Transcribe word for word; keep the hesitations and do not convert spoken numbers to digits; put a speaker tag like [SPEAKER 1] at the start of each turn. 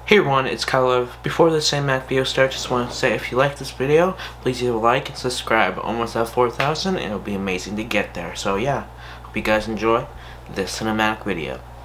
[SPEAKER 1] Hey everyone, it's Kyle. Before the cinematic video starts, just want to say if you like this video, please leave a like and subscribe. Almost at four thousand, and it'll be amazing to get there. So yeah, hope you guys enjoy this cinematic video.